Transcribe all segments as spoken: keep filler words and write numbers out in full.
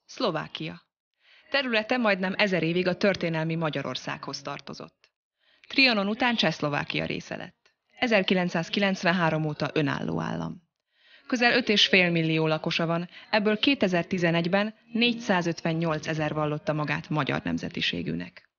Szlovákia. Területe majdnem ezer évig a történelmi Magyarországhoz tartozott. Trianon után Csehszlovákia része lett. ezerkilencszázkilencvenhárom óta önálló állam. Közel öt és fél millió lakosa van, ebből kétezer-tizenegyben négyszázötvennyolcezer vallotta magát magyar nemzetiségűnek.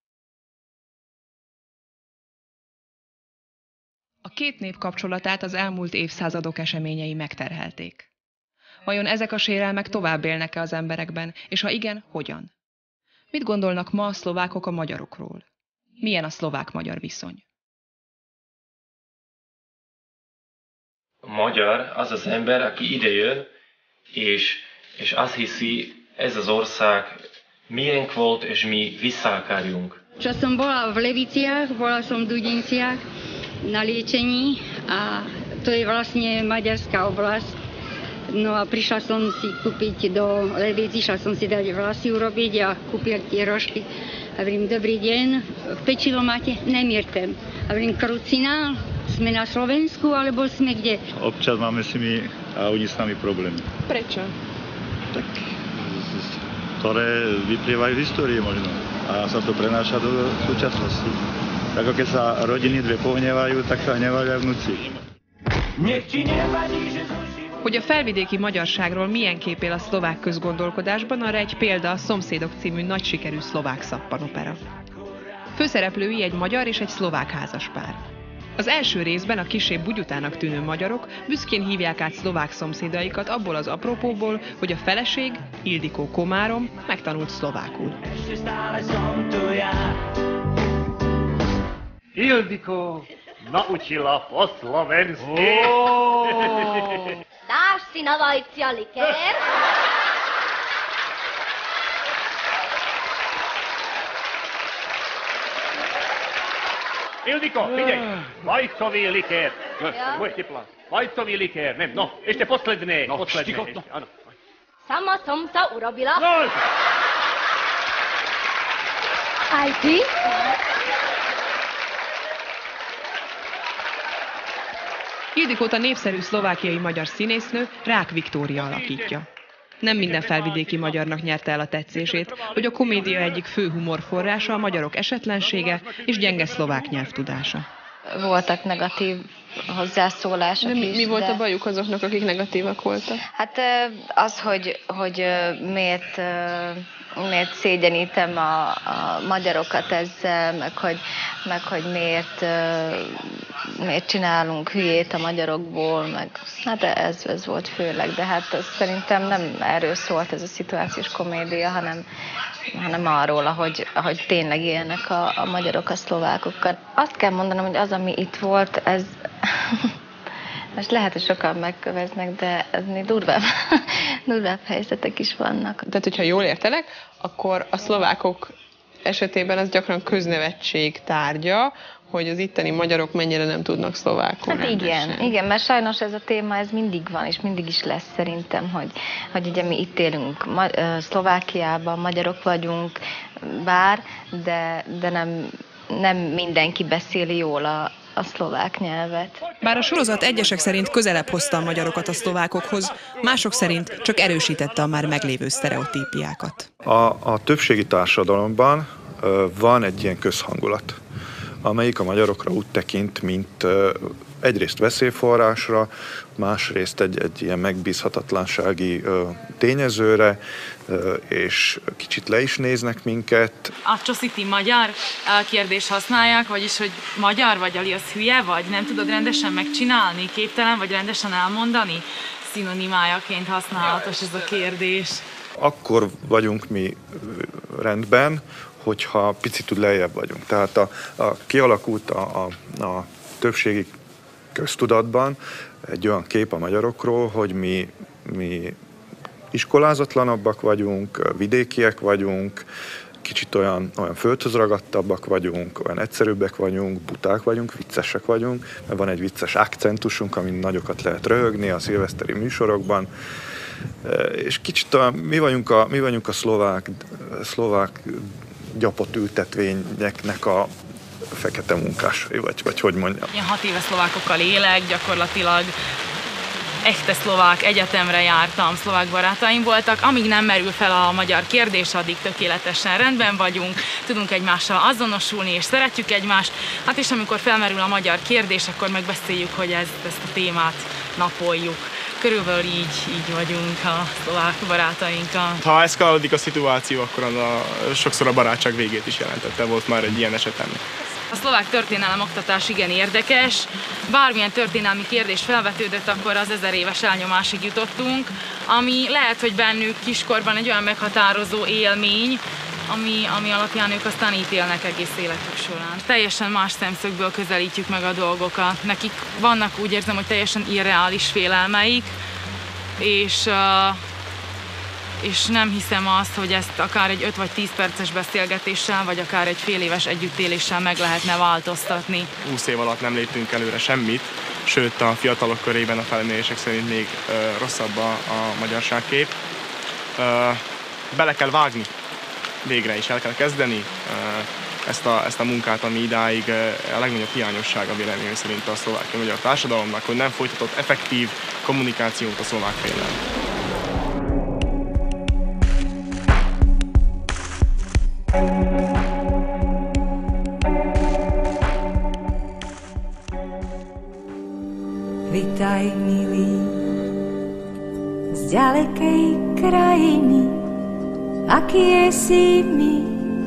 A két nép kapcsolatát az elmúlt évszázadok eseményei megterhelték. Vajon ezek a sérelmek tovább élnek-e az emberekben, és ha igen, hogyan? Mit gondolnak ma a szlovákok a magyarokról? Milyen a szlovák-magyar viszony? A magyar az az ember, aki idejön, és, és azt hiszi, ez az ország miénk volt, és mi vissza akarjunk. Čo som bola v Leviciach, bola som v Dudinciach na liečení a to je vlastne maďarská oblasť. No a prišla som si kúpiť do Levíc, išla som si dať vlasy urobiť a kúpil tie rožky. A hovorím, dobrý deň, pečivo máte? Nemiertem. A hovorím, krucinál, sme na Slovensku, alebo sme kde? Občas máme s nimi a oni s nami problémy. Prečo? Tak, ktoré vyplývajú z histórie možno a sa to prenáša do súčasnosti. Tak keď sa rodiny dve pohnevajú, tak sa hnevajú aj vnúci. Nech ti nevadí, že Hogy a felvidéki magyarságról milyen kép él a szlovák közgondolkodásban, arra egy példa a Szomszédok című nagy sikerű szlovák szappanopera. Főszereplői egy magyar és egy szlovák házaspár. Az első részben a kissé bugyutának tűnő magyarok büszkén hívják át szlovák szomszédaikat abból az apropóból, hogy a feleség, Ildikó Komárom megtanult szlovákul. Ildikó naučila po-slovensky. Dáš si na vajcia likér? Ildiko, figyelj! Vajcový likér. Môj tepla. Vajcový likér. Nem, no, ešte posledné. No, posledné. šticho, Ešte, áno. Sama som sa urobila. No! Aj ty? Ildikót a népszerű szlovákiai magyar színésznő Rák Viktória alakítja. Nem minden felvidéki magyarnak nyerte el a tetszését, hogy a komédia egyik fő humorforrása a magyarok esetlensége és gyenge szlovák nyelvtudása. Voltak negatív hozzászólások mi, is. Mi volt de... a bajuk azoknak, akik negatívak voltak? Hát az, hogy, hogy miért, miért szégyenítem a, a magyarokat ezzel, meg hogy, meg hogy miért, miért csinálunk hülyét a magyarokból, meg hát ez, ez volt főleg, de hát ez szerintem nem erről szólt ez a szituációs komédia, hanem, hanem arról, ahogy, ahogy tényleg élnek a, a magyarok a szlovákokkal. Azt kell mondanom, hogy az, ami itt volt, ez most lehet, hogy sokan megköveznek, de ennél durvább, durvább helyzetek is vannak. Tehát, hogyha jól értelek, akkor a szlovákok esetében ez gyakran köznevetség tárgya, hogy az itteni magyarok mennyire nem tudnak szlovákul. Hát igen, igen, mert sajnos ez a téma ez mindig van, és mindig is lesz szerintem, hogy, hogy ugye mi itt élünk Ma- Szlovákiában, magyarok vagyunk, bár, de, de nem, nem mindenki beszéli jól a, a szlovák nyelvet. Bár a sorozat egyesek szerint közelebb hozta a magyarokat a szlovákokhoz, mások szerint csak erősítette a már meglévő sztereotípiákat. A, a többségi társadalomban ö, van egy ilyen közhangulat, amelyik a magyarokra úgy tekint, mint ö, egyrészt veszélyforrásra, másrészt egy, egy ilyen megbízhatatlansági ö, tényezőre, ö, és kicsit le is néznek minket. A csosziti magyar kérdést használják, vagyis, hogy magyar vagy, alias hülye vagy, nem tudod rendesen megcsinálni, képtelen vagy rendesen elmondani? Szinonimájaként használatos ez a kérdés. Akkor vagyunk mi rendben, hogyha picit lejjebb vagyunk. Tehát a, a, kialakult a, a, a többségi köztudatban egy olyan kép a magyarokról, hogy mi, mi iskolázatlanabbak vagyunk, vidékiek vagyunk, kicsit olyan, olyan földhöz ragadtabbak vagyunk, olyan egyszerűbbek vagyunk, buták vagyunk, viccesek vagyunk, mert van egy vicces akcentusunk, amin nagyokat lehet röhögni a szilveszteri műsorokban, és kicsit olyan, mi vagyunk a, mi vagyunk a szlovák, szlovák gyapott ültetvényeknek a fekete munkásai, vagy, vagy hogy mondjam. Ilyen hat éve szlovákokkal élek, gyakorlatilag echte szlovák egyetemre jártam, szlovák barátaim voltak. Amíg nem merül fel a magyar kérdés, addig tökéletesen rendben vagyunk, tudunk egymással azonosulni, és szeretjük egymást. Hát és amikor felmerül a magyar kérdés, akkor megbeszéljük, hogy ez, ezt a témát napoljuk. Körülbelül így, így vagyunk a szlovák barátainkkal. Ha eszkalálódik a szituáció, akkor az a, sokszor a barátság végét is jelentette. Volt már egy ilyen esetem. A szlovák történelem oktatás igen érdekes. Bármilyen történelmi kérdés felvetődött, akkor az ezer éves elnyomásig jutottunk, ami lehet, hogy bennük kiskorban egy olyan meghatározó élmény, ami, ami alapján ők aztán ítélnek egész életük során. Teljesen más szemszögből közelítjük meg a dolgokat. Nekik vannak, úgy érzem, hogy teljesen irreális félelmeik, és, uh, és nem hiszem azt, hogy ezt akár egy öt vagy tíz perces beszélgetéssel, vagy akár egy fél éves együttéléssel meg lehetne változtatni. húsz év alatt nem léptünk előre semmit, sőt a fiatalok körében a felmérések szerint még uh, rosszabb a, a magyarságkép. Uh, bele kell vágni. Végre is el kell kezdeni ezt a, ezt a munkát, ami idáig a legnagyobb hiányossága véleményem szerint a szlovákiai magyar társadalomnak, hogy nem folytatott effektív kommunikációt a szlovák féllel. Vitaj, milí, z ďalekej krajiny, aký je si mi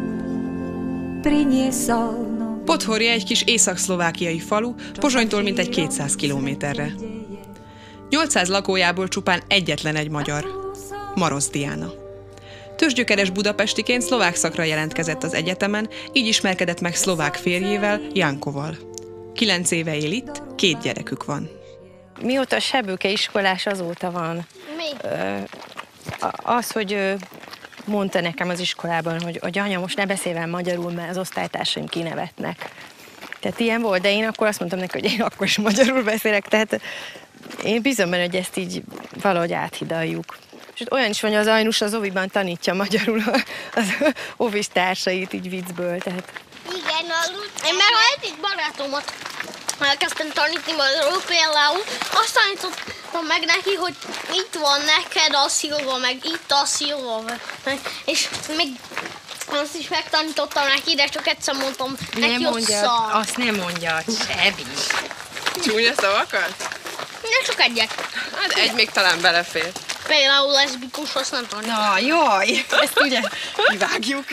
priniesol. Podhorje egy kis észak-szlovákiai falu, Pozsonytól mintegy kétszáz kilométerre. nyolcszáz lakójából csupán egyetlen egy magyar, Marosz Diana. Tőzsgyökeres budapestiként szlovák szakra jelentkezett az egyetemen, így ismerkedett meg szlovák férjével, Jankoval. Kilenc éve él itt, két gyerekük van. Mióta Sebőke iskolás, azóta van. Mi? Az, hogy mondta nekem az iskolában, hogy, hogy anya, most ne beszélj velem magyarul, mert az osztálytársaim kinevetnek. Tehát ilyen volt, de én akkor azt mondtam neki, hogy én akkor is magyarul beszélek, tehát én bízom benne, hogy ezt így valahogy áthidaljuk. És olyan is van, hogy az Ajnus az oviban tanítja magyarul az ovis társait így viccből, tehát... Igen, én már egyik barátomat elkezdtem tanítni magyarul, például azt tanítottam meg neki, hogy itt van neked a szilva, meg itt a szilva, és még azt is megtanítottam neki, de csak egyszer mondtam neki, hogy szar. Azt nem mondja, Sebi. Csúnya szavakat? De csak egyet. Hát egy még talán belefér. Például leszbikus, azt nem tudom. Na, jaj, ezt ugye kivágjuk.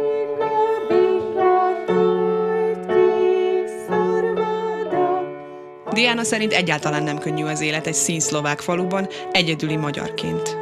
Diana szerint egyáltalán nem könnyű az élet egy színszlovák faluban, egyedüli magyarként.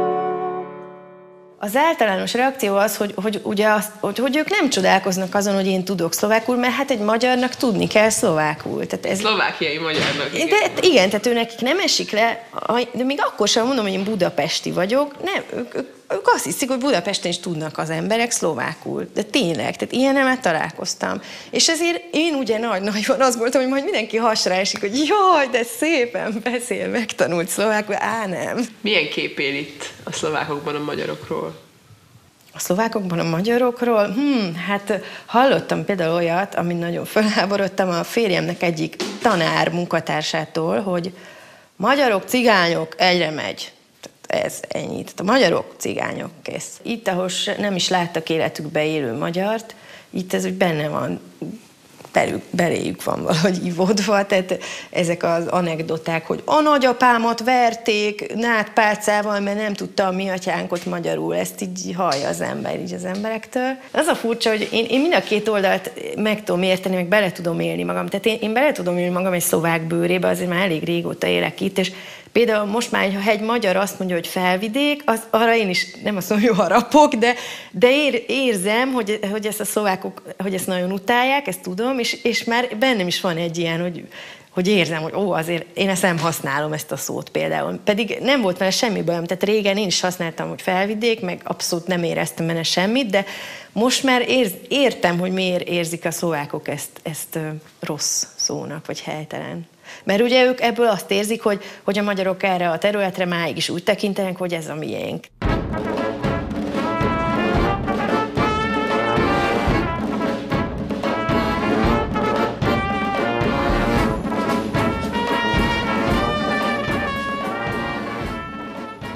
Az általános reakció az, hogy, hogy, ugye azt, hogy, hogy ők nem csodálkoznak azon, hogy én tudok szlovákul, mert hát egy magyarnak tudni kell szlovákul. Tehát ez... Szlovákiai magyarnak. Igen. De, igen, tehát ő nekik nem esik le, de még akkor sem mondom, hogy én budapesti vagyok, nem, ők, ők, ők azt hiszik, hogy Budapesten is tudnak az emberek szlovákul. De tényleg, tehát ilyenemet találkoztam. És ezért én ugye nagy-nagyban az voltam, hogy majd mindenki hasra esik, hogy jaj, de szépen beszél, megtanult szlovákul, á nem. Milyen kép él itt a szlovákokban a magyarokról? A szlovákokban a magyarokról? Hmm, hát hallottam például olyat, amit nagyon felháborodtam a férjemnek egyik tanár munkatársától, hogy magyarok, cigányok, egyre megy. Ez ennyi. Tehát a magyarok, cigányok, kész. Itt, ahol nem is láttak életükbe élő magyart, itt ez úgy benne van, belük, beléjük van valahogy ivódva, tehát ezek az anekdoták, hogy a nagyapámat verték nádpálcával, mert nem tudta a mi atyánkot magyarul, ezt így hallja az ember így az emberektől. Az a furcsa, hogy én, én mind a két oldalt meg tudom érteni, meg bele tudom élni magam. Tehát én, én bele tudom élni magam egy szlovák bőrébe, azért már elég régóta élek itt, és például most már, ha egy magyar azt mondja, hogy felvidék, az, arra én is nem azt mondom, hogy harapok, de, de ér, érzem, hogy, hogy ezt a szlovákok, hogy ezt nagyon utálják, ezt tudom, és, és már bennem is van egy ilyen, hogy, hogy érzem, hogy ó, azért én ezt nem használom, ezt a szót például. Pedig nem volt vele semmi bajom, tehát régen én is használtam, hogy felvidék, meg abszolút nem éreztem benne semmit, de most már érz, értem, hogy miért érzik a szlovákok ezt, ezt rossz szónak, vagy helytelen. Mert ugye ők ebből azt érzik, hogy, hogy a magyarok erre a területre máig is úgy tekintenek, hogy ez a miénk.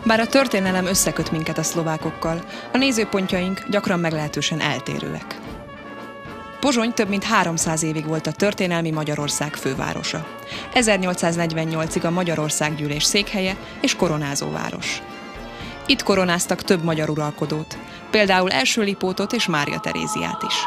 Bár a történelem összeköt minket a szlovákokkal, a nézőpontjaink gyakran meglehetősen eltérőek. Pozsony több mint háromszáz évig volt a történelmi Magyarország fővárosa. ezernyolcszáznegyvennyolcig a Magyarországgyűlés székhelye és koronázóváros. Itt koronáztak több magyar uralkodót, például első Lipótot és Mária Teréziát is.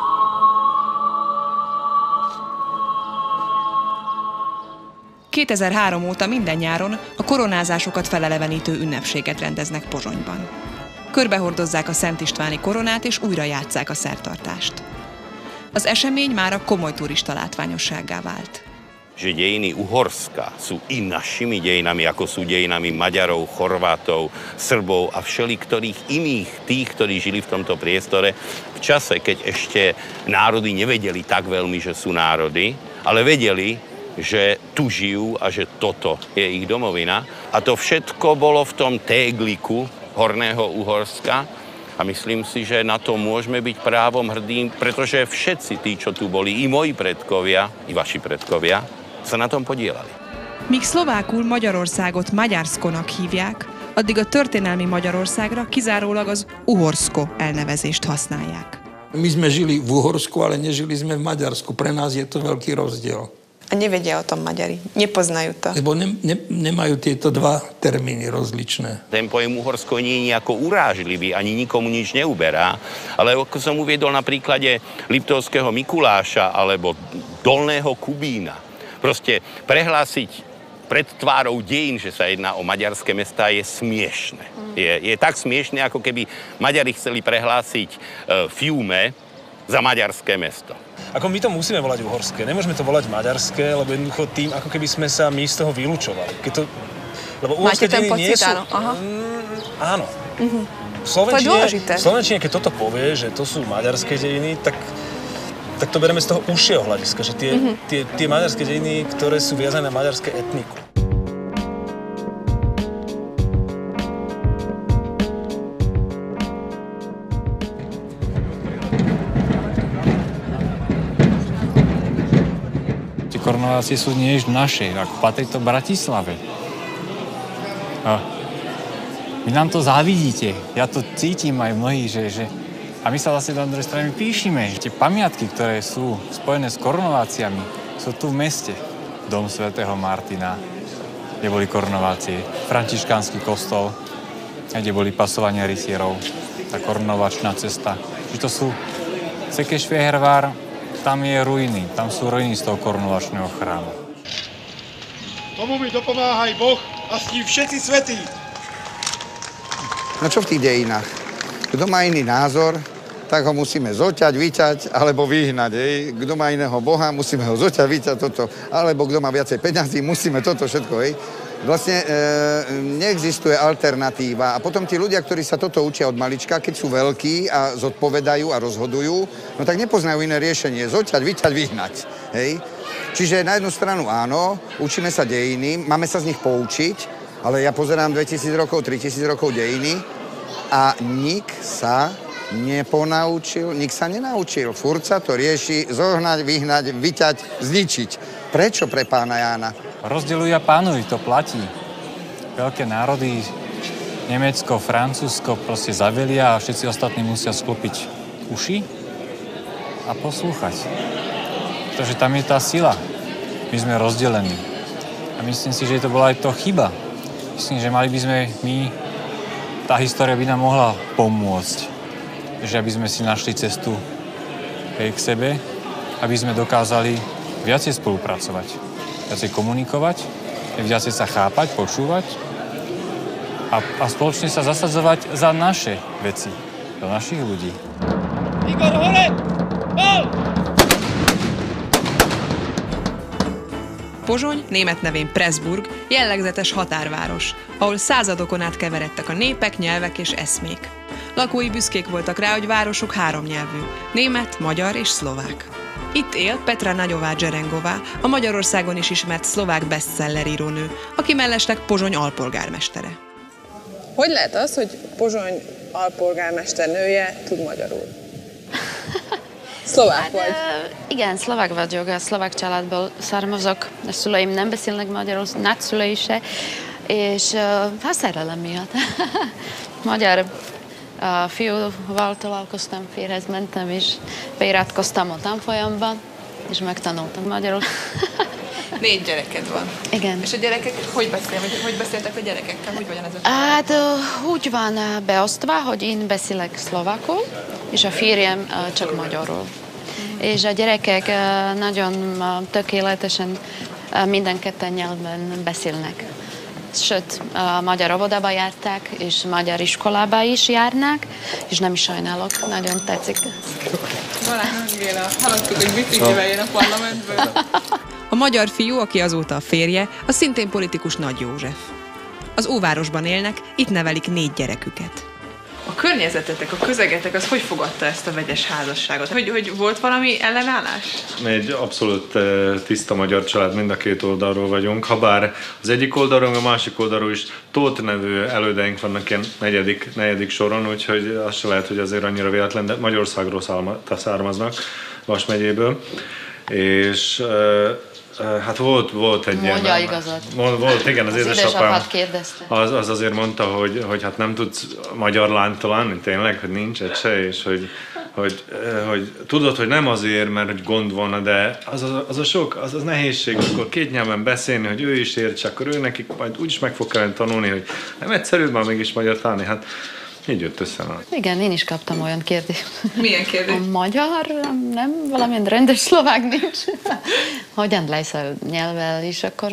kétezer-három óta minden nyáron a koronázásokat felelevenítő ünnepséget rendeznek Pozsonyban. Körbehordozzák a Szent Istváni koronát és újra játsszák a szertartást. Az esemény már a komoly turista látványossággá vált. Že dejiny Uhorska sú i našimi dejinami, ako sú dejinami Maďarov, Chorvátov, Srbov a všeliktorých iných tých, ktorí žili v tomto priestore v čase, keď ešte národy nevedeli tak veľmi, že sú národy, ale vedeli, že tu žijú a že toto je ich domovina. A to všetko bolo v tom tégliku Horného Uhorska a myslím si, že na to môžeme byť právom hrdým, pretože všetci tí, čo tu boli, i moji predkovia, i vaši predkovia, sa na tom podielali. Míg szlovákul Magyarországot Magyarskonak hívják, addig a történelmi Magyarországra kizárólag az Uhorsko elnevezést használják. My sme žili v Uhorsku, ale nežili sme v Maďarsku. Pre nás je to veľký rozdiel. A nevedia o tom Maďari, nepoznajú to. Lebo ne, ne, nemajú tieto dva termíny rozličné. Ten pojem Uhorsko nie je nejako urážlivý, ani nikomu nič neuberá, ale ako som uviedol na príklade Liptovského Mikuláša alebo Dolného Kubína, proste prehlásiť pred tvárou dejín, že sa jedná o maďarské mestá, je smiešne. Mm. Je, je tak smiešne, ako keby Maďari chceli prehlásiť e, Fiume za maďarské mesto. Ako my to musíme volať uhorské, nemôžeme to volať maďarské, lebo jednoducho tým, ako keby sme sa my z toho vylúčovali. Keď to, lebo uhorské dejiny nie sú... Áno, aha. Mm, áno. Mm-hmm. V Slovenčine, to je dôležité. V Slovenčine, keď toto povie, že to sú maďarské dejiny, tak, tak to bereme z toho užšieho hľadiska, že tie, mm-hmm. tie, tie maďarské dejiny, ktoré sú viazané na maďarské etniku. Koronácie sú nie naše, ako patrí to Bratislave. A vy nám to závidíte, ja to cítim aj mnohí, že, že a my sa vlastne na druhej strane píšime. Tie pamiatky, ktoré sú spojené s koronáciami, sú tu v meste. Dom svätého Martina, kde boli koronácie, františkánsky kostol, kde boli pasovania rytierov, tá koronovačná cesta. Že to sú Székesfehérvár, tam je ruiny, tam sú ruiny z toho korunovačného chrámu. Tomu mi dopomáhaj Boh a s ním všetci svätí. No čo v tých dejinách? Kto má iný názor, tak ho musíme zoťať, vyťať, alebo vyhnať. Hej. Kto má iného Boha, musíme ho zoťať, vyťať toto. Alebo kto má viacej peňazí, musíme toto všetko. Hej. Vlastne e, neexistuje alternatíva. A potom tí ľudia, ktorí sa toto učia od malička, keď sú veľkí a zodpovedajú a rozhodujú, no tak nepoznajú iné riešenie. Zoťať, vyťať, vyhnať. Hej. Čiže na jednu stranu áno, učíme sa dejiny, máme sa z nich poučiť, ale ja pozerám dvetisíc rokov, tritisíc rokov dejiny a nik sa neponaučil, nik sa nenaučil. Furt sa to rieši zohnať, vyhnať, vyťať, zničiť. Prečo pre pána Jána? Rozdeľujú a pánujú, to platí. Veľké národy, Nemecko, Francúzsko proste zavelia a všetci ostatní musia sklopiť uši a poslúchať. Pretože tam je tá sila. My sme rozdelení. A myslím si, že to bola aj to chyba. Myslím, že mali by sme my, tá história by nám mohla pomôcť. Že aby sme si našli cestu k sebe, aby sme dokázali viacej spolupracovať, viacej komunikovať, viacej sa chápať, počúvať a, a spoločne sa zasadzovať za naše veci, za našich ľudí. Igor, hore! Gól! Pozsony, német nevén Pressburg, jellegzetes határváros, ahol századokon át keveredtek a népek, nyelvek és eszmék. Lakói büszkék voltak rá, hogy városuk háromnyelvű, német, magyar és szlovák. Itt él Petra Nagyová Dzerengová, a Magyarországon is ismert szlovák bestseller írónő, aki mellesleg Pozsony alpolgármestere. Hogy lehet az, hogy Pozsony alpolgármester nője tud magyarul? Szlovák vagy? Hát, igen, szlovák vagyok, a szlovák családból származok. A szüleim nem beszélnek magyarul, nagyszülei se. és hát szerelem miatt. Magyar uh, fiúval találkoztam, férhez mentem, és beiratkoztam a tanfolyamban, és megtanultam magyarul. Négy gyereked van. Igen. És a gyerekek hogy beszélnek? Hogy beszéltek a gyerekekkel? Hogy van ez a család? Hát úgy van beosztva, hogy én beszélek szlovákul, és a férjem csak magyarul. Mm. És a gyerekek nagyon tökéletesen minden ketten nyelven beszélnek. Sőt, a magyar óvodába járták, és magyar iskolába is járnak, és nem is sajnálok, nagyon tetszik. Balázs Angéla, hallottuk, hogy biciklivel jön a parlamentből. A magyar fiú, aki azóta a férje, a szintén politikus Nagy József. Az óvárosban élnek, itt nevelik négy gyereküket. A környezetetek, a közegetek, az hogy fogadta ezt a vegyes házasságot? Hogy, hogy volt valami ellenállás? Mi egy abszolút tiszta magyar család, mind a két oldalról vagyunk. Habár az egyik oldalról, a másik oldalról is Tóth nevű elődeink vannak ilyen negyedik, negyedik soron, úgyhogy az se lehet, hogy azért annyira véletlen, de Magyarországról származnak, Vas megyéből. És hát volt, volt egy Mondja ilyen... igazat. Volt, igen, az, az édesapám kérdezte. Az, az azért mondta, hogy, hogy hát nem tudsz magyar lányt találni, tényleg, hogy nincs egy se, és hogy, hogy, hogy tudod, hogy nem azért, mert hogy gond volna, de az a, az a sok, az az nehézség, akkor két nyelven beszélni, hogy ő is értse, akkor ő nekik majd úgyis meg fog kellene tanulni, hogy nem egyszerűbb már mégis magyar tanulni, hát így jött össze. Igen, én is kaptam olyan kérdést. Milyen kérdés? A magyar, nem valamilyen rendes szlovák nincs. Hogyan lesz a nyelvvel, és akkor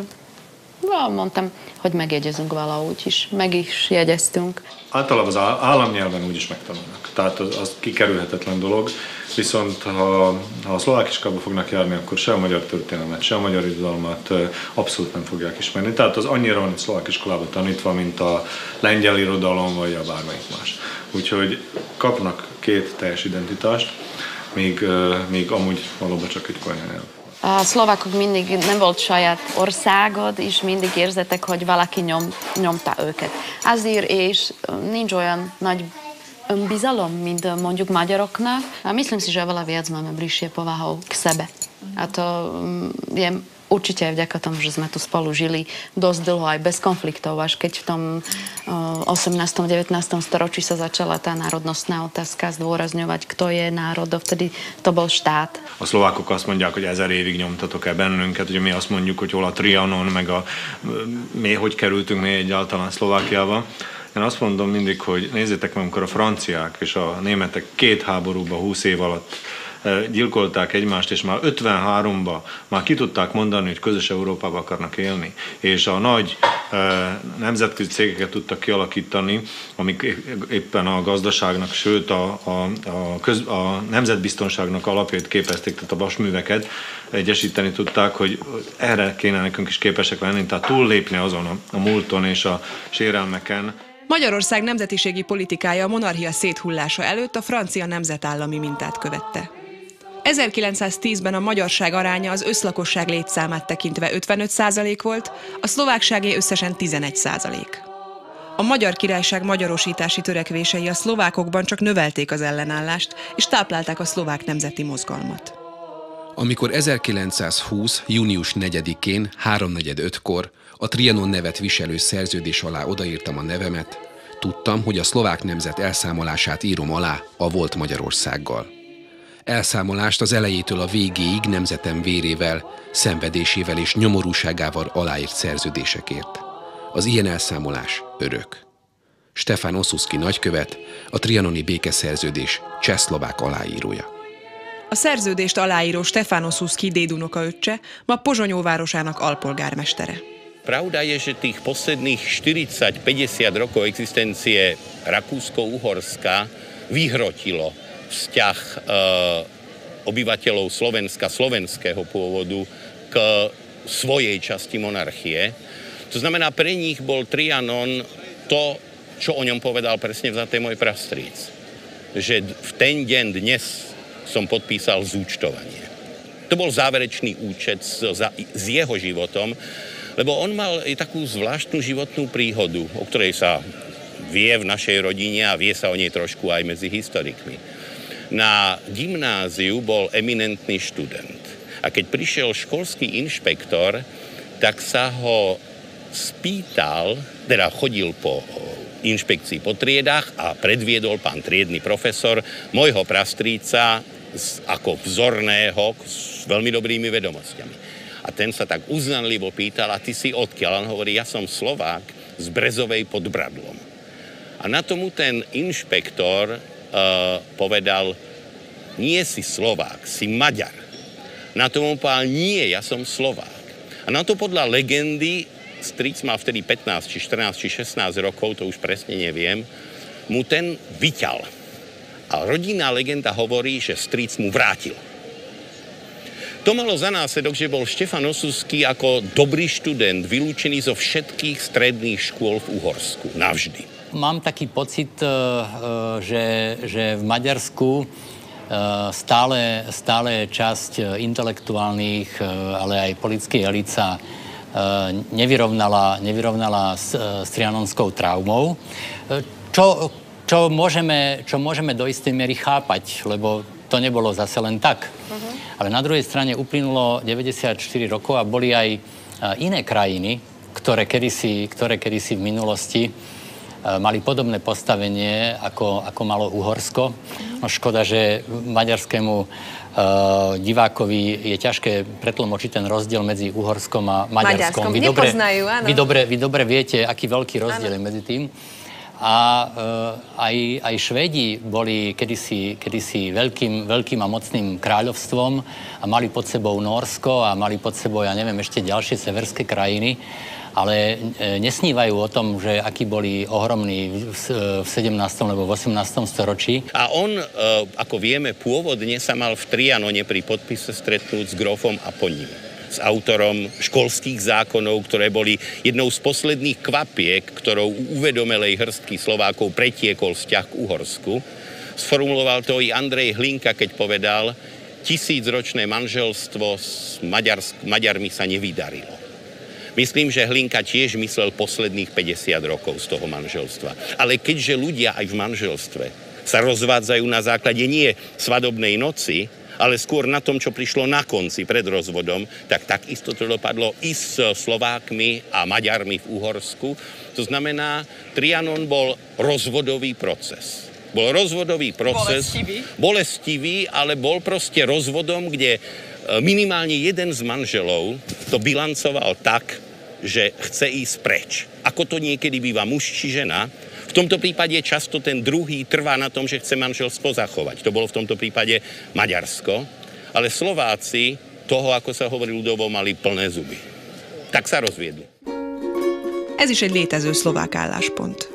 mondtam, hogy megjegyezünk valahogy is. Meg is jegyeztünk. Általában az államnyelven úgyis megtanulnak. Tehát az, az kikerülhetetlen dolog. Viszont ha, ha a szlovák iskolába fognak járni, akkor se a magyar történelmet, se a magyar irodalmat abszolút nem fogják ismerni. Tehát az annyira van egy szlovák iskolában tanítva, mint a lengyel irodalom, vagy a bármelyik más. Úgyhogy kapnak két teljes identitást, míg, míg amúgy valóban csak egy nyelv. A szlovákok mindig nem volt saját országod, és mindig érzettek, hogy valaki nyom, nyomta őket. Azért és nincs olyan nagy önbizalom, mint mondjuk magyaroknak. A myslím si, že oveľa viac máme bližšie povahou k sebe. A to je určite vďaka tomu, že sme tu spolu žili dosť dlho aj bez konfliktov, až keď v tom osemnástom devätnástom storočí sa začala tá národnostná otázka zdôrazňovať, kto je národ, dovtedy to bol štát. A szlovákok azt mondják, hogy ezer évig nyomtatok el bennünket, ugye mi azt mondjuk, hogy hol a Trianon, meg a mi hogy kerültünk mi egyáltalán Szlovákiába. Én azt mondom mindig, hogy nézzétek meg, amikor a franciák és a németek két háborúba húsz év alatt gyilkolták egymást, és már ötvenháromban már ki tudták mondani, hogy közös Európába akarnak élni. És a nagy nemzetközi cégeket tudtak kialakítani, amik éppen a gazdaságnak, sőt a, a, a, köz, a nemzetbiztonságnak alapjait képezték, tehát a vasműveket egyesíteni tudták, hogy erre kéne nekünk is képesek lenni, tehát túllépni azon a, a múlton és a sérelmeken. Magyarország nemzetiségi politikája a monarchia széthullása előtt a francia nemzetállami mintát követte. ezerkilencszáztízben a magyarság aránya az összlakosság létszámát tekintve ötvenöt százalék volt, a szlovákságé összesen tizenegy százalék. A Magyar Királyság magyarosítási törekvései a szlovákokban csak növelték az ellenállást, és táplálták a szlovák nemzeti mozgalmat. Amikor ezerkilencszázhúsz. június negyedikén háromnegyed ötkor a Trianon nevet viselő szerződés alá odaírtam a nevemet, tudtam, hogy a szlovák nemzet elszámolását írom alá a volt Magyarországgal. Elszámolást az elejétől a végéig nemzetem vérével, szenvedésével és nyomorúságával aláírt szerződésekért. Az ilyen elszámolás örök. Stefán Osuszki nagykövet, a trianoni békeszerződés csehszlovák aláírója. A szerződést aláíró Stefán Osuszki dédunokaöccse ma Pozsonyó városának alpolgármestere. Pravda je, že tých posledných štyridsať päťdesiat rokov existencie Rakúsko-Uhorska vyhrotilo vzťah e, obyvateľov Slovenska, slovenského pôvodu k svojej časti monarchie. To znamená, pre nich bol Trianon to, čo o ňom povedal presne vzaté môj prastrýc. Že v ten deň dnes som podpísal zúčtovanie. To bol záverečný účet s, s jeho životom, lebo on mal i takú zvláštnu životnú príhodu, o ktorej sa vie v našej rodine a vie sa o nej trošku aj medzi historikmi. Na gymnáziu bol eminentný študent. A keď prišiel školský inšpektor, tak sa ho spýtal, teda chodil po inšpekcii po triedách a predviedol pán triedny profesor môjho prastríca ako vzorného s veľmi dobrými vedomosťami. A ten sa tak uznanlivo pýtal, a ty si odkiaľ? On hovorí, ja som Slovák z Brezovej pod Bradlom. A na tomu ten inšpektor uh, povedal, nie si Slovák, si Maďar. Na tomu povedal, nie, ja som Slovák. A na to podľa legendy, stric mal vtedy pätnásť, či štrnásť, či šestnásť rokov, to už presne neviem, mu ten vyťal. A rodinná legenda hovorí, že stric mu vrátil. To malo za následok, že bol Štefan Osusky ako dobrý študent vylúčený zo všetkých stredných škôl v Uhorsku. Navždy. Mám taký pocit, že, že v Maďarsku stále, stále časť intelektuálnych, ale aj politických elít sa nevyrovnala, nevyrovnala s, s trianonskou traumou. Čo, čo, môžeme, čo môžeme do istej miery chápať, lebo to nebolo zase len tak. Uh-huh. Ale na druhej strane uplynulo deväťdesiatštyri rokov a boli aj iné krajiny, ktoré kedysi, ktoré kedysi v minulosti mali podobné postavenie, ako, ako malo Uhorsko. No škoda, že maďarskému uh, divákovi je ťažké pretlmočiť ten rozdiel medzi Uhorskom a Maďarskom. Vy dobre, vy, dobre, vy dobre viete, aký veľký rozdiel je medzi tým. A uh, aj, aj Švédi boli kedysi, kedysi veľkým, veľkým a mocným kráľovstvom a mali pod sebou Nórsko a mali pod sebou, ja neviem, ešte ďalšie severské krajiny. Ale nesnívajú o tom, že akí boli ohromní v sedemnástom alebo v osemnástom storočí. A on, ako vieme, pôvodne sa mal v Trianone pri podpise stretnúť s grofom Aponím, s autorom školských zákonov, ktoré boli jednou z posledných kvapiek, ktorou uvedomelej hrstky Slovákov pretiekol vzťah k Uhorsku. Sformuloval to i Andrej Hlinka, keď povedal, tisícročné manželstvo s Maďarsk- Maďarmi sa nevydarilo. Myslím, že Hlinka tiež myslel posledných päťdesiat rokov z toho manželstva. Ale keďže ľudia aj v manželstve sa rozvádzajú na základe nie svadobnej noci, ale skôr na tom, čo prišlo na konci pred rozvodom, tak takisto to dopadlo i s Slovákmi a Maďarmi v Uhorsku. To znamená, Trianon bol rozvodový proces. Bol rozvodový proces. Bolestivý. Bolestivý, ale bol proste rozvodom, kde minimálne jeden z manželov to bilancoval tak, že chce ísť preč. Ako to niekedy býva muž či žena, v tomto prípade často ten druhý trvá na tom, že chce manželstvo zachovať. To bolo v tomto prípade Maďarsko, ale Slováci toho, ako sa hovorí ľudovo, mali plné zuby. Tak sa rozviedli. Ez is egy létező szlovák álláspont.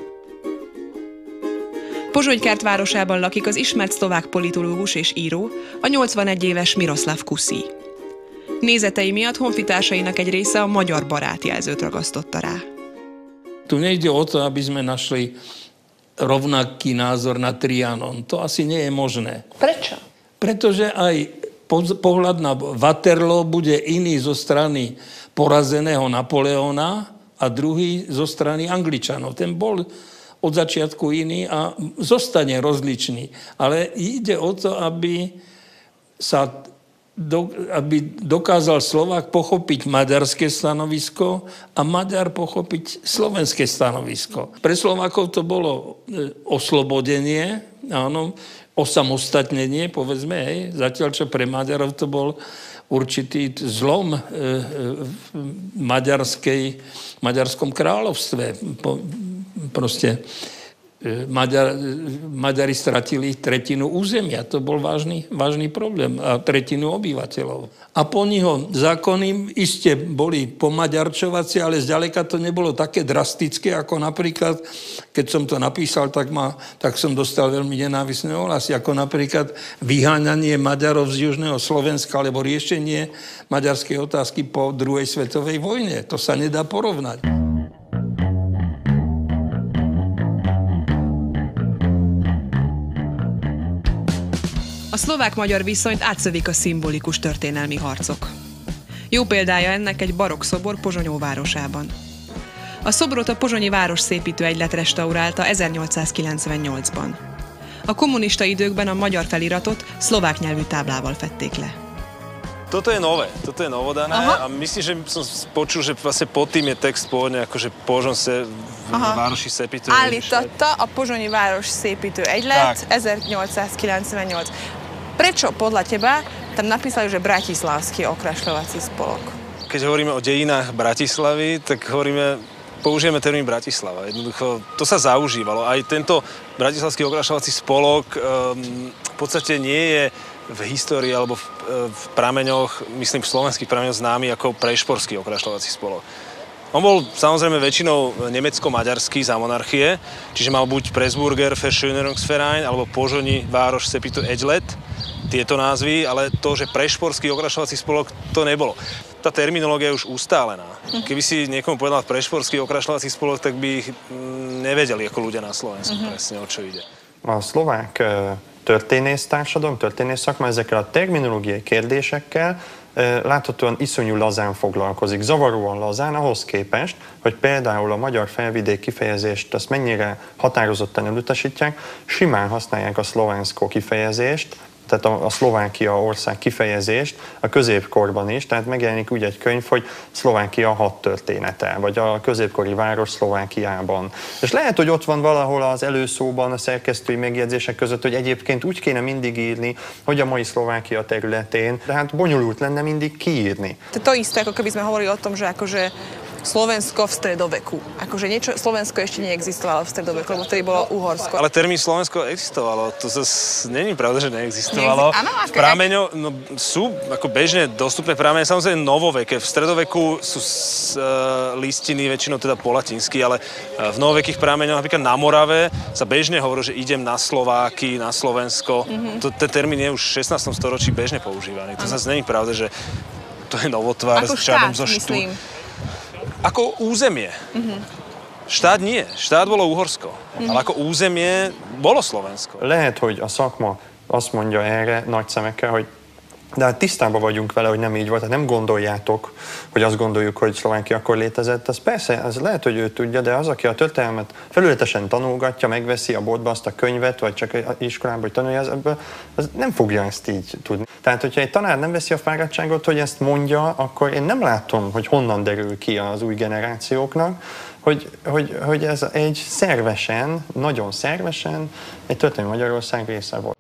Pozsonykárt városában lakik az ismert szlovák politológus és író, a nyolcvanegy éves Miroslav Kuszi. Nézetei miatt honfitársainak egy része a magyar barát jelzőt ragasztotta rá. Tu nejde o to, aby sme našli rovnaký názor na Trianon. To asi nie je možné. Prečo? Pretože aj pohľad na Waterloo bude iný zo strany porazeného Napoleona a druhý zo strany Angličanov. Ten bol od začiatku iný a zostane rozličný. Ale ide o to, aby sa do, aby dokázal Slovák pochopiť maďarské stanovisko a Maďar pochopiť slovenské stanovisko. Pre Slovákov to bolo oslobodenie, áno, osamostatnenie, povedzme, hej, zatiaľ čo pre Maďarov to bol určitý zlom e, v maďarskej, maďarskom kráľovstve. Po, proste Maďar, Maďari stratili tretinu územia. To bol vážny, vážny problém. A tretinu obyvateľov. A po niho zákony iste boli pomaďarčovacie, ale zďaleka to nebolo také drastické, ako napríklad, keď som to napísal, tak, ma, tak som dostal veľmi nenávisné ohlasy, ako napríklad vyháňanie Maďarov z južného Slovenska, alebo riešenie maďarskej otázky po druhej svetovej vojne. To sa nedá porovnať. A szlovák-magyar viszonyt átszövik a szimbolikus történelmi harcok. Jó példája ennek egy barokk szobor Pozsonyó városában. A szobrot a pozsonyi városszépítőegylet restaurálta ezernyolcszázkilencvennyolcban. A kommunista időkben a magyar feliratot szlovák nyelvű táblával fedték le. Toto je nové, toto je novodané. Aha. A myslím, že som počul, že vlastne pod tým je text pôvodne akože Pozsony városi szépítő. Állította a Pozsonyi város szépítő egylet ezernyolcszázkilencvennyolc. Prečo podľa teba tam napísali, že Bratislavský okrašľovací spolok? Keď hovoríme o dejinách Bratislavy, tak hovoríme, použijeme termín Bratislava. Jednoducho, to sa zaužívalo. Aj tento Bratislavský okrašľovací spolok um, v podstate nie je v histórii alebo v, v prameňoch, myslím v slovenských prameňoch známy ako Prešporský okrašľovací spolok. On bol samozrejme väčšinou nemecko-maďarský za monarchie, čiže mal buď Pressburger Verschönerungsverein alebo Pozsonyi város szépítő egylet, tieto názvy, ale to, že Prešporský okrašľovací spolok, to nebolo. Tá terminológia je už ustálená. Keby si niekomu povedal Prešporský okrašľovací spolok, tak by ich nevedeli ako ľudia na Slovensku uh-huh. presne, o čo ide. A szlovák történész társadalom, történész szakma ezekkel a terminológiai kérdésekkel láthatóan iszonyú lazán foglalkozik, zavaróan lazán ahhoz képest, hogy például a magyar felvidék kifejezést azt mennyire határozottan elutasítják, simán használják a szlovánszkó kifejezést, tehát a, a Szlovákia ország kifejezést a középkorban is, tehát megjelenik úgy egy könyv, hogy Szlovákia hadtörténete, vagy a középkori város Szlovákiában. És lehet, hogy ott van valahol az előszóban a szerkesztői megjegyzések között, hogy egyébként úgy kéne mindig írni, hogy a mai Szlovákia területén, de hát bonyolult lenne mindig kiírni. To isté, ako keby sme hovorili o tom, že akože Slovensko v stredoveku. Akože niečo, Slovensko ešte neexistovalo v stredoveku, lebo vtedy bolo Uhorsko. Ale termín Slovensko existovalo, to zase není pravda, že neexistovalo. Neexi- áno, v prameňo, no, sú ako bežne dostupné pramene, samozrejme novoveké. V stredoveku sú s, uh, listiny väčšinou teda po latinsky, ale uh, v novovekých prameňoch, napríklad na Morave, sa bežne hovorí, že idem na Slováky, na Slovensko. Mm-hmm. To, ten termín je už v šestnástom storočí bežne používaný. To zase není pravda, že to je novotvar s čarom zo štú. Ako územie. Mm-hmm. Štát nie. Štát bolo Uhorsko. Mm-hmm. Ale ako územie bolo Slovensko. Lehet, hogy a szakma azt mondja erre nagy szemekkel, hogy de hát tisztában vagyunk vele, hogy nem így volt. Tehát nem gondoljátok, hogy azt gondoljuk, hogy Szlovákia akkor létezett. Az persze, az lehet, hogy ő tudja, de az, aki a történelmet felületesen tanulgatja, megveszi a boltba azt a könyvet, vagy csak iskolában, hogy tanulja, az, ebből, az nem fogja ezt így tudni. Tehát, hogyha egy tanár nem veszi a fáradtságot, hogy ezt mondja, akkor én nem látom, hogy honnan derül ki az új generációknak, hogy, hogy, hogy ez egy szervesen, nagyon szervesen egy történelmi Magyarország része volt.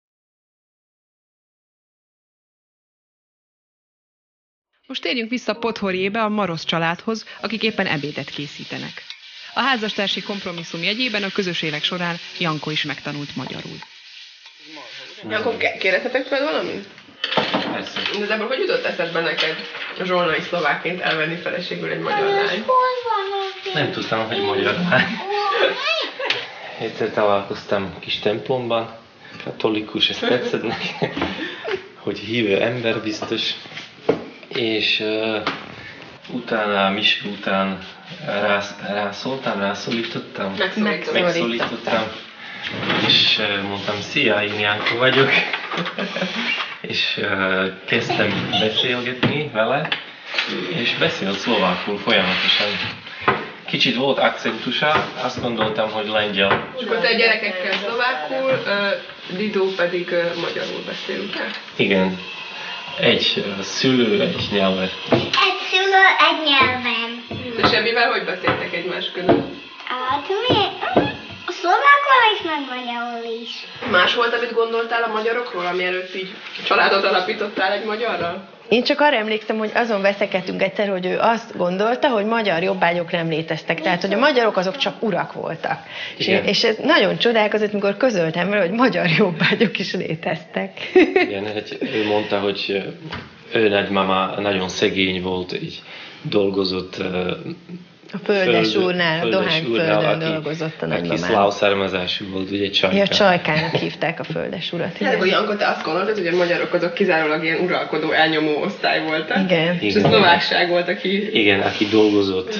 Most térjünk vissza Podhorjébe, a Marosz családhoz, akik éppen ebédet készítenek. A házastársi kompromisszum jegyében a közös évek során Janko is megtanult magyarul. Janko, kérhetetek fel valamit? Persze. De ebből hogy jutott eszedbe neked a zsolnai szlovákként elvenni feleségül egy magyar lány? Nem tudtam, hogy magyar lány. Egyszer találkoztam kis templomban, katolikus, ezt tetszett neki, hogy hívő ember biztos. És uh, utána, a mise után rász, rászóltam, rászólítottam, megszólítottam, megszólítottam és uh, mondtam, szia, én Janko vagyok, és uh, kezdtem beszélgetni vele, és beszélt szlovákul folyamatosan. Kicsit volt akcentusa, azt gondoltam, hogy lengyel. És akkor te gyerekekkel szlovákul, uh, Didó pedig uh, magyarul beszél, ugye? Igen. Egy uh, szülő, egy nyelven. Egy szülő, egy nyelven. És ebbivel hogy beszéltek egymás között? Hát mi? A szlovákról is, meg magyarul is. Más volt, amit gondoltál a magyarokról, ami előtt így családot alapítottál egy magyarral? Én csak arra emlékszem, hogy azon veszekedtünk egyszer, hogy ő azt gondolta, hogy magyar jobbágyok nem léteztek. Tehát, hogy a magyarok azok csak urak voltak. És, és ez nagyon csodálkozott, mikor közöltem vele, hogy magyar jobbágyok is léteztek. Igen, ő mondta, hogy ő nagymama nagyon szegény volt, így dolgozott a földes úrnál, a dohányföldön dolgozott a nagymamám. Aki szláv származású volt, ugye Csajka. Ja, Csajkának hívták a földes urat. Hát, Janko, te azt gondoltad, hogy a magyarok azok kizárólag ilyen uralkodó, elnyomó osztály voltak? Igen. És a szlovákság volt, aki... Igen, aki dolgozott.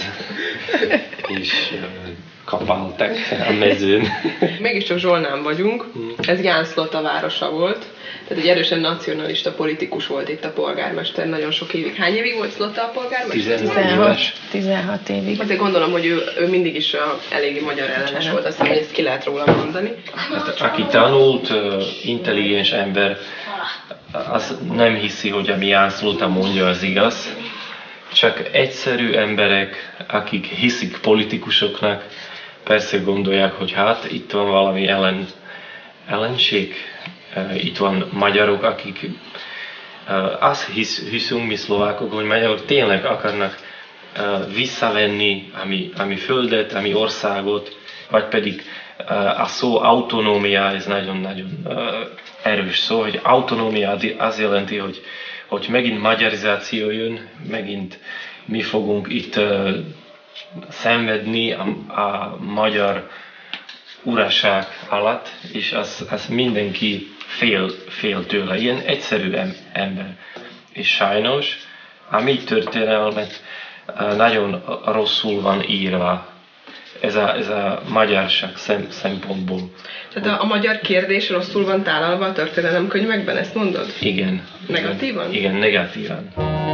És kapáltak a mezőn. Mégiscsak Zsolnán vagyunk, ez Ján Szlota városa volt. Tehát egy erősen nacionalista politikus volt itt a polgármester nagyon sok évig. Hány évig volt Szlota a polgármester? tizenhat évig. Azért gondolom, hogy ő, ő mindig is a, eléggé magyar ellenes volt, azt hiszem, hogy ezt ki lehet róla mondani. Hát, aki tanult, intelligens ember, az nem hiszi, hogy ami Jászlóta mondja, az igaz. Csak egyszerű emberek, akik hiszik politikusoknak, persze gondolják, hogy hát itt van valami ellen, ellenség. Itt van magyarok, akik azt hisz, hiszünk mi szlovákok, hogy magyarok tényleg akarnak visszavenni ami, ami földet, ami országot, vagy pedig a szó autonómia, ez nagyon-nagyon erős szó, hogy autonómia az jelenti, hogy, hogy megint magyarizáció jön, megint mi fogunk itt szenvedni a, a magyar uraság alatt, és az, az mindenki fél, fél tőle, ilyen egyszerű ember. És sajnos a mi történelmet nagyon rosszul van írva, ez a, ez a magyarság szem, szempontból. Tehát a, a magyar kérdés rosszul van tálalva a történelemkönyvekben, ezt mondod? Igen. Negatívan? Igen, negatívan.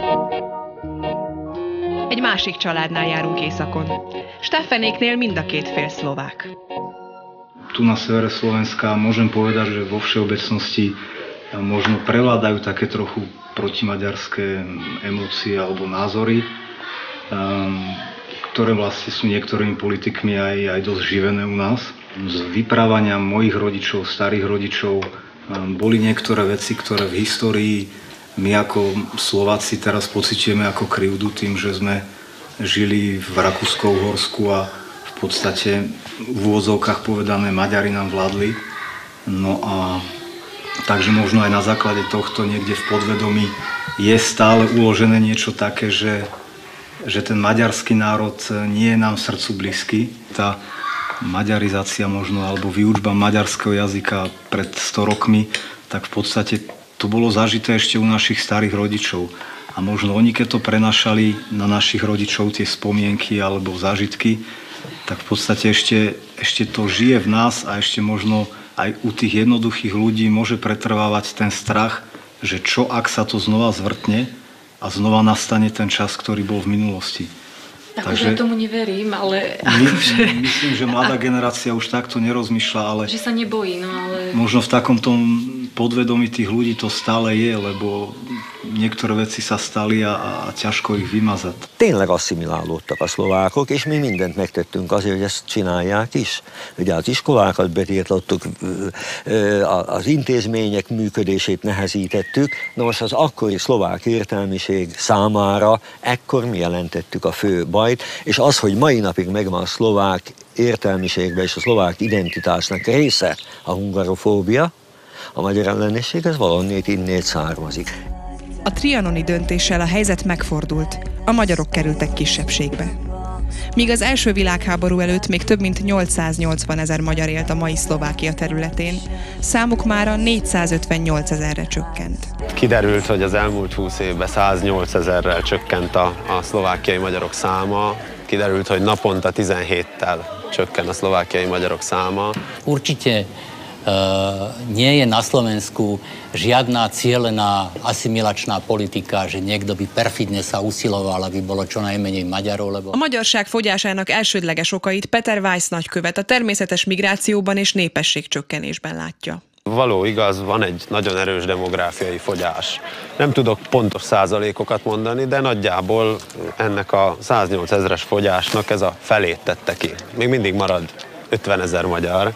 Egy másik családnál járunk északon. Steffenéknél mind a két fél szlovák. Tu na severe Slovenska môžem povedať, že vo všeobecnosti možno prevládajú také trochu protimaďarské emócie alebo názory, ktoré vlastne sú niektorými politikmi aj, aj dosť živené u nás. Z vyprávania mojich rodičov, starých rodičov, boli niektoré veci, ktoré v histórii my ako Slováci teraz pociťujeme ako krivdu tým, že sme žili v Rakúsko-Uhorsku a v podstate v úvodzovkách povedané Maďari nám vládli. No a takže možno aj na základe tohto niekde v podvedomí je stále uložené niečo také, že, že ten maďarský národ nie je nám srdcu blízky. Tá maďarizácia možno, alebo výučba maďarského jazyka pred sto rokmi, tak v podstate to bolo zažité ešte u našich starých rodičov. A možno oni, keď to prenašali na našich rodičov, tie spomienky alebo zážitky, tak v podstate ešte, ešte to žije v nás a ešte možno aj u tých jednoduchých ľudí môže pretrvávať ten strach, že čo ak sa to znova zvrtne a znova nastane ten čas, ktorý bol v minulosti. Takže ja tomu neverím, ale... My, akože... Myslím, že mladá generácia už takto nerozmýšľa, ale... Že sa nebojí, no ale... Možno v takomto podvedomí tých ľudí to stále je, lebo niektoré veci sa stali a, a ťažko ich vymazať. Tényleg asszimilálódtak a szlovákok, és mi mindent megtettünk azért, hogy ezt csinálják is. Ugye az iskolákat betiltottuk, az intézmények működését nehezítettük. Na most az akkori szlovák értelmiség számára ekkor mi jelentettük a fő bajt, és az, hogy mai napig megvan a szlovák értelmiségben és a szlovák identitásnak része a hungarofóbia, a magyar ellenesség, ez valahonnét innét származik. A trianoni döntéssel a helyzet megfordult, a magyarok kerültek kisebbségbe. Míg az első világháború előtt még több mint nyolcszáznyolcvan ezer magyar élt a mai Szlovákia területén, számuk mára négyszázötvennyolc ezerre csökkent. Kiderült, hogy az elmúlt húsz évben száznyolc ezerrel csökkent a, a szlovákiai magyarok száma. Kiderült, hogy naponta tizenhéttel csökken a szlovákiai magyarok száma. Určite Uh, nie je na Slovensku žiadna cielená asimilačná politika, že niekto by perfidne sa usiloval, aby bolo čo najmenej Magyarov, lebo... A magyarság fogyásának elsődleges okait Peter Weiss nagykövet a természetes migrációban és népességcsökkenésben látja. Való igaz, van egy nagyon erős demográfiai fogyás. Nem tudok pontos százalékokat mondani, de nagyjából ennek a száznyolc ezres fogyásnak ez a felét tette ki. Még mindig marad ötvenezer magyar,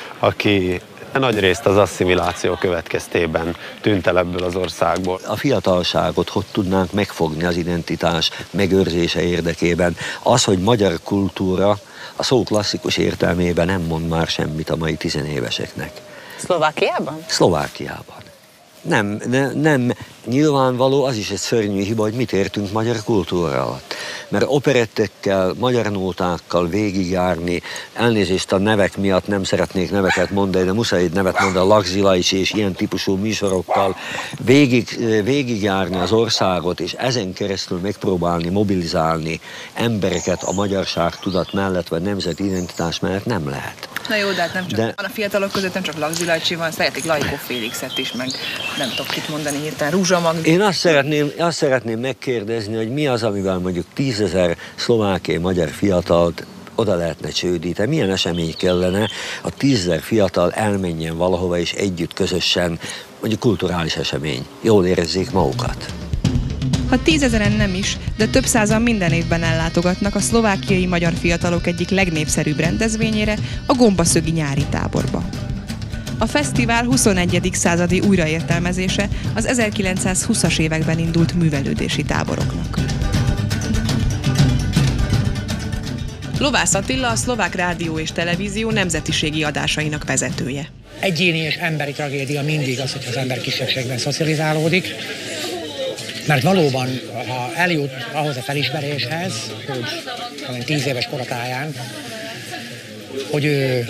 aki nagy részt az asszimiláció következtében tűnt el ebből az országból. A fiatalságot hogy tudnánk megfogni az identitás megőrzése érdekében? Az, hogy magyar kultúra a szó klasszikus értelmében nem mond már semmit a mai tizenéveseknek. Szlovákiában? Szlovákiában. Nem, ne, nem, nyilvánvaló, az is egy szörnyű hiba, hogy mit értünk magyar kultúra alatt. Mert operettekkel, magyar nótákkal végigjárni, elnézést a nevek miatt nem szeretnék neveket mondani, de muszáj egy nevet mondani, a Lagzilaics és ilyen típusú műsorokkal végig, végigjárni az országot, és ezen keresztül megpróbálni mobilizálni embereket a magyarság tudat mellett, vagy nemzeti identitás mellett nem lehet. Na jó, de hát nem csak de... van a fiatalok között, nem csak Lagzilajcsi van, szeretik Lajkó Félixet is, meg nem tudok itt mondani hirtelen, Rúzsa Magdi. Én azt szeretném, azt szeretném megkérdezni, hogy mi az, amivel mondjuk tízezer szlovákiai magyar fiatalt oda lehetne csődíteni, milyen esemény kellene, a tízezer fiatal elmenjen valahova és együtt közösen mondjuk kulturális esemény. Jól érezzék magukat. Ha tízezeren nem is, de több százan minden évben ellátogatnak a szlovákiai magyar fiatalok egyik legnépszerűbb rendezvényére, a Gombaszögi nyári táborba. A fesztivál huszonegyedik századi újraértelmezése az ezerkilencszázhúszas években indult művelődési táboroknak. Lovász Attila a Szlovák Rádió és Televízió nemzetiségi adásainak vezetője. Egyéni és emberi tragédia mindig az, hogy az ember kisebbségben szocializálódik, mert valóban, ha eljut ahhoz a felismeréshez, hogy tíz éves korotáján, hogy ő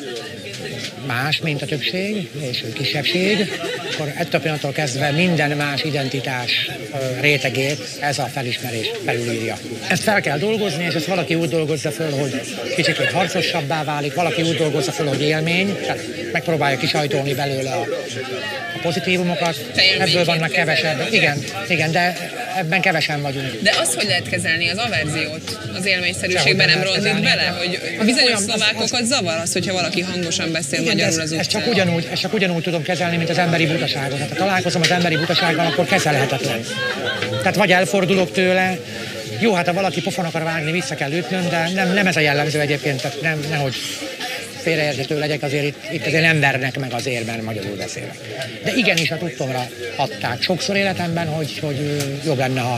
más, mint a többség, és ő kisebbség, akkor ettől pillanattól kezdve minden más identitás rétegét ez a felismerés felülírja. Ezt fel kell dolgozni, és ezt valaki úgy dolgozza föl, hogy kicsit harcosabbá válik, valaki úgy dolgozza föl, hogy élmény, tehát megpróbálja kisajtolni belőle a, a pozitívumokat. Ebből vannak kevesebb. Igen, igen, de ebben kevesen vagyunk. De azt, hogy lehet kezelni az averziót, az élményszerűségben nem rondít bele, hogy a bizonyos szlovákokat zavar az, hogyha valaki hangosan beszél igen, magyarul az utcán. Ezt csak ugyanúgy, ezt csak ugyanúgy tudom kezelni, mint az emberi butaságot. Hát, ha találkozom az emberi butasággal, akkor kezelhetetlen. Tehát vagy elfordulok tőle, jó, hát ha valaki pofon akar vágni, vissza kell ütnöm, de nem, nem ez a jellemző egyébként, tehát nem, nehogy félreérthető legyek, azért itt, itt azért nem vernek meg azért, mert magyarul beszélek. De igenis a tudtomra adták sokszor életemben, hogy, hogy jobb lenne, ha,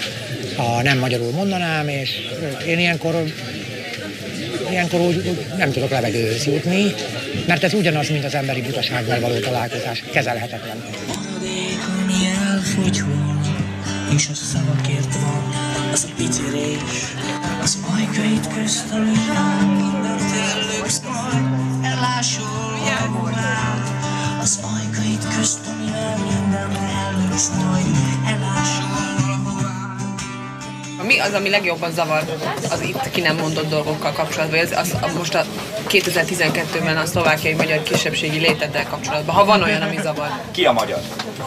ha nem magyarul mondanám, és én ilyenkor, ilyenkor úgy, úgy nem tudok levegőhöz jutni, mert ez ugyanaz, mint az emberi butasággal való találkozás, kezelhetetlen. Maradékony elfogyhol, és a szavakért van az a pitirés, az ajkait közt a luján, mindent ellöksz majd, elásol hová. Az ajkait közt a luján, mindent ellöksz majd, elásol hová. Mi az, ami legjobban zavar az itt ki nem mondott dolgokkal kapcsolatban? Az, az, az most a kétezer-tizenkettőben a szlovákiai magyar kisebbségi léteddel kapcsolatban, ha van olyan, ami zavar? Ki a magyar?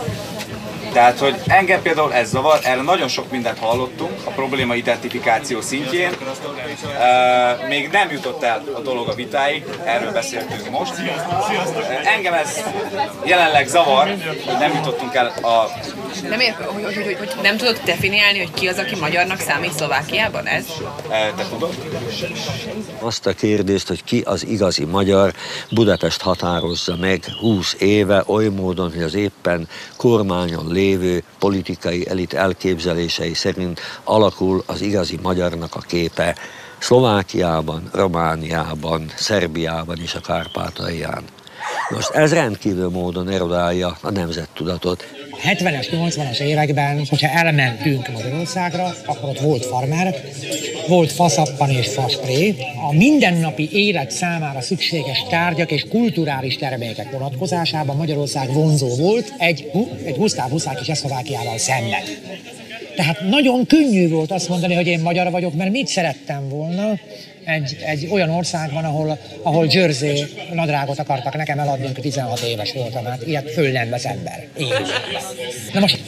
Tehát, hogy engem például ez zavar, erre nagyon sok mindent hallottunk a probléma identifikáció szintjén. Uh, még nem jutott el a dolog a vitáig, erről beszéltünk most. Uh, engem ez jelenleg zavar, hogy nem jutottunk el a... Nem ér, hogy, hogy, hogy, hogy nem tudod definiálni, hogy ki az, aki magyarnak számít Szlovákiában, ez? Uh, te tudod? Azt a kérdést, hogy ki az igazi magyar, Budapest határozza meg húsz éve oly módon, hogy az éppen kormányon lévő politikai elit elképzelései szerint alakul az igazi magyarnak a képe Szlovákiában, Romániában, Szerbiában és a Kárpátalján. Most ez rendkívül módon erodálja a nemzettudatot. A hetvenes, nyolcvanas években, hogyha elmentünk Magyarországra, akkor ott volt farmer, volt faszappan és faspré. A mindennapi élet számára szükséges tárgyak és kulturális termékek vonatkozásában Magyarország vonzó volt egy, egy Gusztáv Huszák és Csehszlovákiával szemben. Tehát nagyon könnyű volt azt mondani, hogy én magyar vagyok, mert mit szerettem volna egy, egy olyan országban, ahol, ahol Jersey nadrágot akartak nekem eladni, amikor tizenhat éves voltam, hát ilyet föl nem vesz ember. Én. Na most,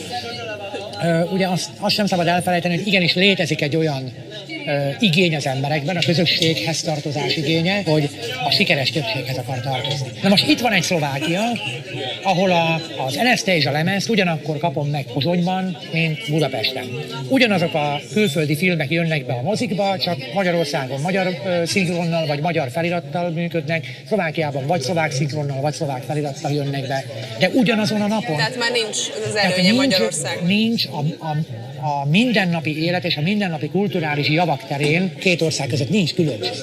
ugye azt, azt sem szabad elfelejteni, hogy igenis létezik egy olyan ö, igény az emberekben, a közösséghez tartozás igénye, hogy a sikeres többséghez akar tartozni. Na most itt van egy Szlovákia, ahol a, az en es té és a lemezt ugyanakkor kapom meg Pozsonyban, mint Budapesten. Ugyanazok a külföldi filmek jönnek be a mozikba, csak Magyarországon magyar ö, szinkronnal vagy magyar felirattal működnek, Szlovákiában vagy szlovák szinkronnal vagy szlovák felirattal jönnek be, de ugyanazon a napon. Tehát már nincs az előnye Magyarország. Nincs a, a, a mindennapi élet és a mindennapi kulturális javak terén két ország között nincs különbség.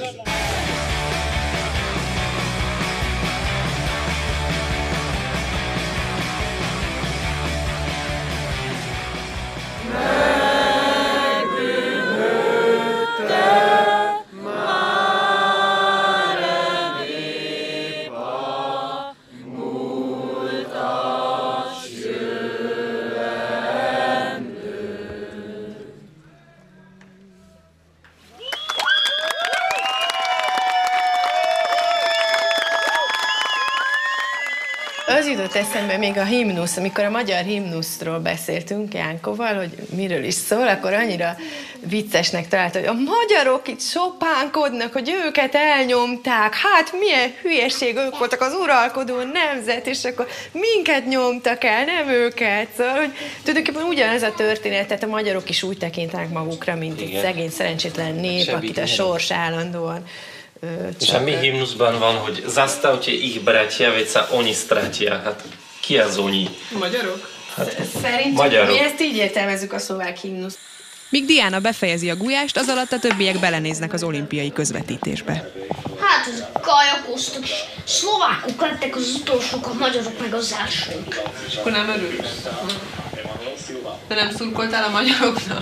Az jutott eszembe még a himnusz, amikor a magyar himnuszról beszéltünk Jánkóval, hogy miről is szól, akkor annyira viccesnek találta, hogy a magyarok itt sopánkodnak, hogy őket elnyomták, hát milyen hülyeség, ők voltak az uralkodó nemzet, és akkor minket nyomtak el, nem őket. Szóval, hogy tulajdonképpen ugyanez a történet, tehát a magyarok is úgy tekintenek magukra, mint egy szegény, szerencsétlen nép, akit a sors állandóan. És a mi himnuszban van, hogy zastavte ich bratia, veď sa oni stratia. Hát ki az oni? Magyarok? Hát, Szerintük magyarok. mi ezt így értelmezzük a szlovák himnusz. Míg Diana befejezi a gulyást, az alatt a többiek belenéznek az olimpiai közvetítésbe. Hát ezek kajakoztak, és szlovákok lettek az utolsók, a magyarok meg az elsők. És akkor nem örülsz? De nem szurkoltál a magyaroknak?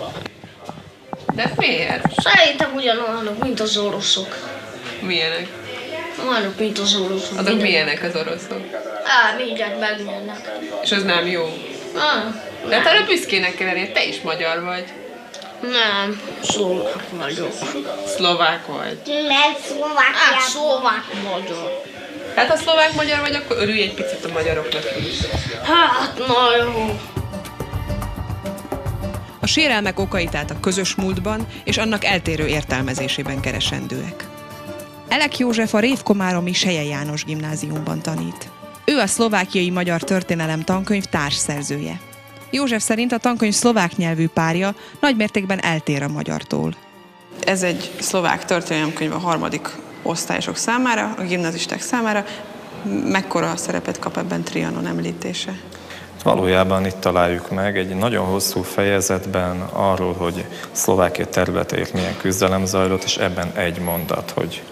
De miért? Szerintem ugyanolyanok, mint az oroszok. Milyenek? Olyanok, mint az oroszok. Azok minden. Milyenek az oroszok? Á, mindjárt megmérnek. És az nem jó? Ah, de hát arra büszkének kell lenni, te is magyar vagy. Nem, szlovák vagyok. Szlovák vagy? Nem, szlovák. Hát, szlovák magyar. Hát ha szlovák magyar vagy, akkor örülj egy picit a magyaroknak is. Hát, na jó. A sérelmek okait át a közös múltban és annak eltérő értelmezésében keresendőek. Elek József a Révkomáromi Seje János gimnáziumban tanít. Ő a szlovákiai magyar történelem tankönyv társszerzője. József szerint a tankönyv szlovák nyelvű párja nagymértékben eltér a magyartól. Ez egy szlovák történelemkönyv a harmadik osztályosok számára, a gimnazisták számára. Mekkora szerepet kap ebben Trianon említése? Valójában itt találjuk meg egy nagyon hosszú fejezetben arról, hogy Szlovákia területeért milyen küzdelem zajlott, és ebben egy mondat, hogy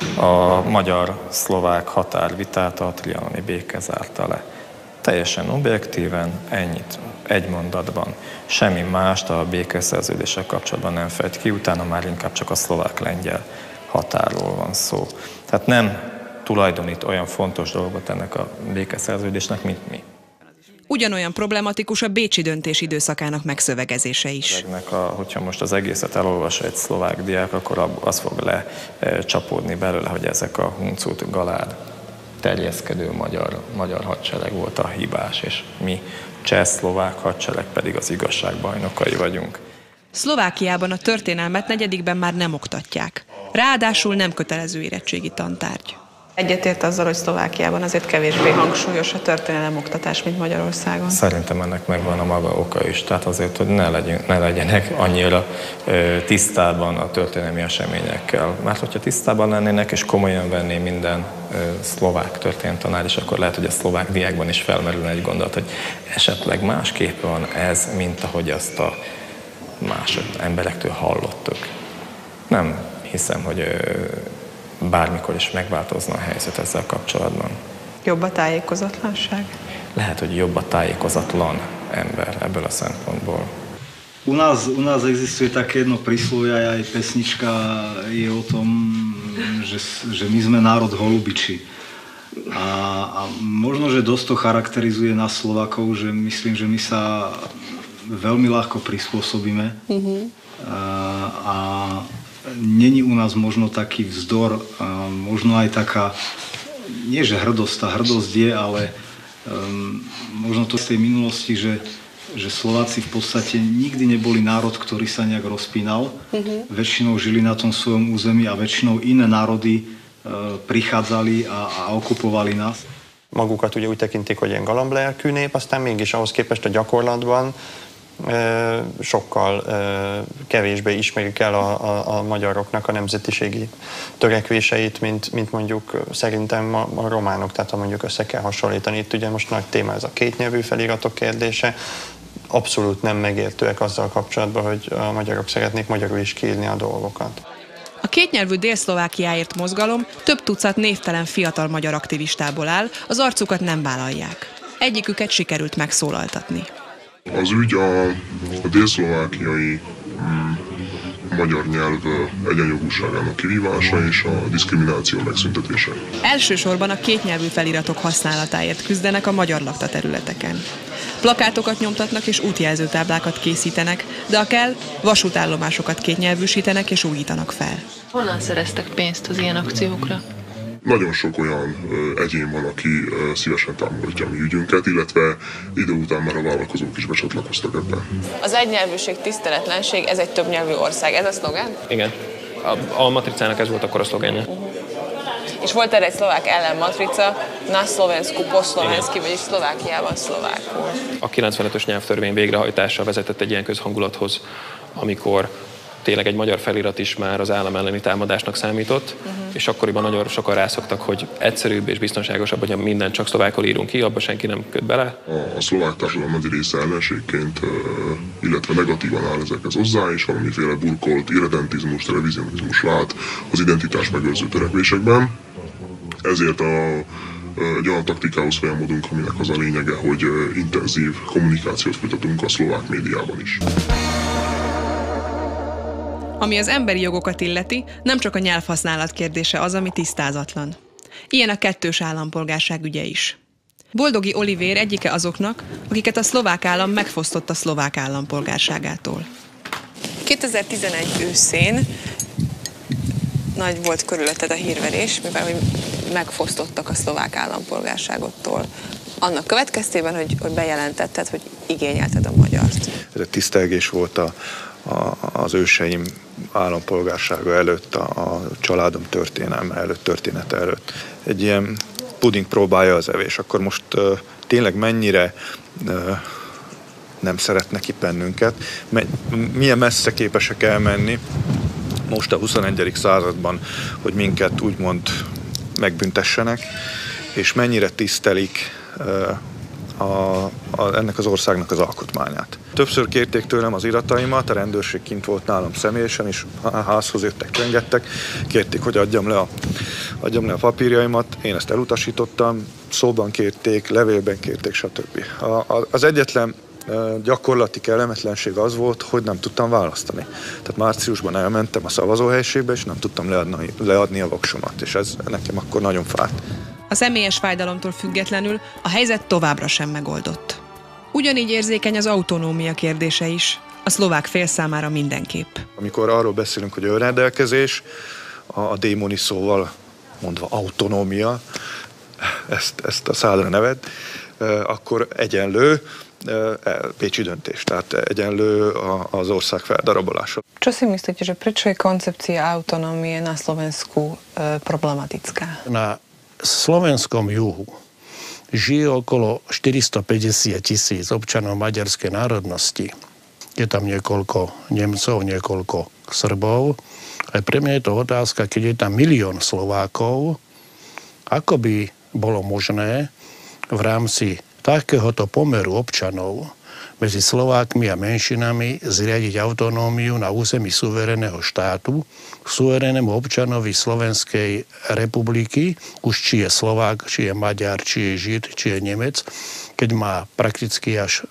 a magyar-szlovák határvitát a trianoni béke zárta le. Teljesen objektíven, ennyit, egy mondatban. Semmi mást a békeszerződéssel kapcsolatban nem fejt ki, utána már inkább csak a szlovák-lengyel határról van szó. Tehát nem tulajdonít olyan fontos dolgot ennek a békeszerződésnek, mint mi. Ugyanolyan problematikus a bécsi döntés időszakának megszövegezése is. A, hogyha most az egészet elolvas egy szlovák diák, akkor az fog lecsapódni belőle, hogy ezek a huncut galád terjeszkedő magyar, magyar hadsereg volt a hibás, és mi cseh-szlovák hadsereg pedig az igazság bajnokai vagyunk. Szlovákiában a történelmet negyedikben már nem oktatják. Ráadásul nem kötelező érettségi tantárgy. Egyetért azzal, hogy Szlovákiában azért kevésbé hangsúlyos a történelem oktatás, mint Magyarországon? Szerintem ennek megvan a maga oka is. Tehát azért, hogy ne, legyünk, ne legyenek annyira ö, tisztában a történelmi eseményekkel. Mert hogyha tisztában lennének és komolyan venné minden ö, szlovák történelemtanár is, akkor lehet, hogy a szlovák diákban is felmerülne egy gondolat, hogy esetleg másképp van ez, mint ahogy azt a más emberektől hallottuk. Nem hiszem, hogy ö, bármikor is megváltozna a helyzet ezzel kapcsolatban. Jobb a tájékozatlanság? Lehet, hogy jobb a tájékozatlan ember ebből a szempontból. U nás, u nás existuje také jedno príslovie, aj pesnička je o tom, že, že my sme národ holubiči. A, a možno, že dosť to charakterizuje nás Slovákov, že myslím, že my sa veľmi ľahko prispôsobíme. Mm-hmm. A, a není u nás možno taký vzdor, možno aj taká, nie že hrdosť, tá hrdosť je, ale um, možno to z tej minulosti, že, že Slováci v podstate nikdy neboli národ, ktorý sa nejak rozpínal. Mm-hmm. Väčšinou žili na tom svojom území a väčšinou iné národy uh, prichádzali a, a okupovali nás. Magukat ugye úgy tekintik, hogy ilyen galamblelkű nép, aztán mégis ahhoz képest a gyakorlatban sokkal kevésbé ismerik el a, a, a magyaroknak a nemzetiségi törekvéseit, mint, mint mondjuk szerintem a, a románok, tehát ha mondjuk össze kell hasonlítani. Itt ugye most nagy téma ez a kétnyelvű feliratok kérdése. Abszolút nem megértőek azzal kapcsolatban, hogy a magyarok szeretnék magyarul is kiírni a dolgokat. A kétnyelvű Dél-Szlovákiáért mozgalom több tucat névtelen fiatal magyar aktivistából áll, az arcukat nem vállalják. Egyiküket sikerült megszólaltatni. Az ügy a, a dél-szlovákiai mm, magyar nyelv egyenjogúságának kivívása és a diszkrimináció megszüntetése. Elsősorban a kétnyelvű feliratok használatáért küzdenek a magyar lakta területeken. Plakátokat nyomtatnak és útjelzőtáblákat készítenek, de ha kell, vasútállomásokat kétnyelvűsítenek és újítanak fel. Honnan szereztek pénzt az ilyen akciókra? nagyon sok olyan egyén van, aki szívesen támogatja a mi ügyünket, illetve idő után már a vállalkozók is becsatlakoztak ebben. Az egynyelvűség, tiszteletlenség, ez egy többnyelvű ország, ez a szlogán? Igen. A, a matricának ez volt akkor a szlogenje. Uh-huh. És volt erre egy szlovák ellenmatrica, na szlovensku, poszlovenszki, vagyis Szlovákiában szlovákul. A kilencvenötös nyelvtörvény végrehajtása vezetett egy ilyen közhangulathoz, amikor tényleg egy magyar felirat is már az állam elleni támadásnak számított, uh-huh. és akkoriban nagyon sokan rászoktak, hogy egyszerűbb és biztonságosabb, hogy mindent csak szlovákul írunk ki, abba senki nem köt bele. A szlovák társadalom nagy része ellenségként, illetve negatívan áll ezekhez hozzá, és valamiféle burkolt irredentizmus, televizionizmus lát az identitás megőrző törekvésekben. Ezért a, egy olyan taktikához folyamodunk, aminek az a lényege, hogy intenzív kommunikációt folytatunk a szlovák médiában is. Ami az emberi jogokat illeti, nem csak a nyelvhasználat kérdése az, ami tisztázatlan. Ilyen a kettős állampolgárság ügye is. Boldogi Olivér egyike azoknak, akiket a szlovák állam megfosztott a szlovák állampolgárságától. kétezer-tizenegy őszén nagy volt körülötted a hírverés, mivel hogy megfosztottak a szlovák állampolgárságottól. Annak következtében, hogy, hogy bejelentetted, hogy igényelted a magyart. Ez egy tisztelgés volt a, a, az őseim állampolgársága előtt, a, a családom történelme előtt, története előtt. Egy ilyen puding próbálja az evés. Akkor most uh, tényleg mennyire uh, nem szeretnek itt bennünket, me, milyen messze képesek elmenni most a huszonegyedik században, hogy minket úgymond megbüntessenek, és mennyire tisztelik uh, a, a, ennek az országnak az alkotmányát. Többször kérték tőlem az irataimat, a rendőrség kint volt nálam személyesen, és a házhoz jöttek, rengettek, kérték, hogy adjam le, a, adjam le a papírjaimat, én ezt elutasítottam, szóban kérték, levélben kérték, stb. A, a, az egyetlen gyakorlati kellemetlenség az volt, hogy nem tudtam választani. Tehát márciusban elmentem a szavazóhelyiségbe, és nem tudtam leadni, leadni a voksomat, és ez nekem akkor nagyon fájt. A személyes fájdalomtól függetlenül a helyzet továbbra sem megoldott. Ugyanígy érzékeny az autonómia kérdése is, a szlovák fél számára mindenképp. Amikor arról beszélünk, hogy önrendelkezés, a démoni szóval mondva autonómia, ezt, ezt a szádra neved, akkor egyenlő pécsi döntés, tehát egyenlő az ország feldarabolása. Čo si myslíte, že prečo je koncepcia autonómie na Slovensku e, problematická? Na slovenskom juhu žije okolo štyristopäťdesiat tisíc občanov maďarskej národnosti. Je tam niekoľko Nemcov, niekoľko Srbov. Aj pre mňa je to otázka, keď je tam milión Slovákov, ako by bolo možné v rámci takéhoto pomeru občanov medzi Slovákmi a menšinami zriadiť autonómiu na území suverénneho štátu, suverénnemu občanovi Slovenskej republiky, už či je Slovák, či je Maďar, či je Žid, či je Nemec, keď má prakticky až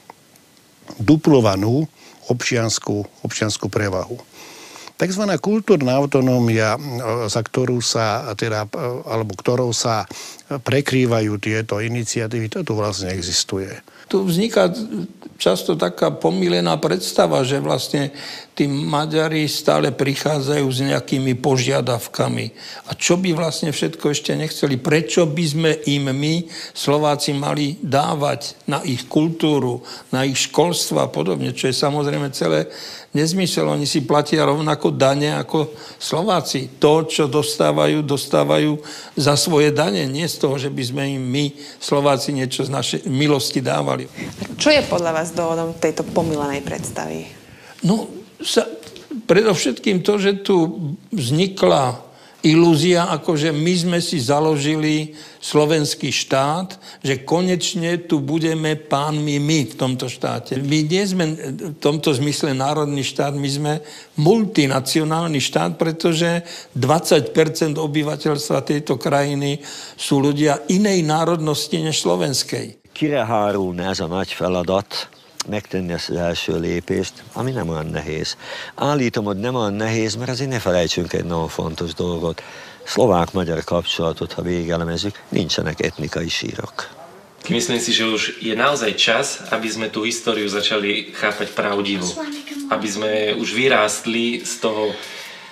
duplovanú občiansku, občiansku prevahu. Takzvaná kultúrna autonómia, za ktorú sa, teda, alebo ktorou sa prekrývajú tieto iniciatívy, to tu vlastne existuje. Tu vzniká často taká pomílená predstava, že vlastne tí Maďari stále prichádzajú s nejakými požiadavkami. A čo by vlastne všetko ešte nechceli? Prečo by sme im my, Slováci, mali dávať na ich kultúru, na ich školstvo a podobne, čo je samozrejme celé nezmysel. Oni si platia rovnako dane ako Slováci. To, čo dostávajú, dostávajú za svoje dane. Nie z toho, že by sme im my, Slováci, niečo z našej milosti dávali. Čo je podľa vás dôvodom tejto pomílenej predstavy? No, sa, predovšetkým to, že tu vznikla ilúzia, akože my sme si založili slovenský štát, že konečne tu budeme pánmi my v tomto štáte. My nie sme v tomto zmysle národný štát, my sme multinacionálny štát, pretože dvadsať percent obyvateľstva tejto krajiny sú ľudia inej národnosti než slovenskej. Kire hárulna ez a nagy feladat, megtenni ezt az első lépést, ami nem olyan nehéz. Állítom, hogy nem olyan nehéz, mert azért ne felejtsünk egy nagyon fontos dolgot. Szlovák-magyar kapcsolatot, ha végigelemezzük, nincsenek etnikai sírok. Myslím si, že už je naozaj čas, aby sme tú históriu začali chápať pravdivo. Aby sme už vyrástli z toho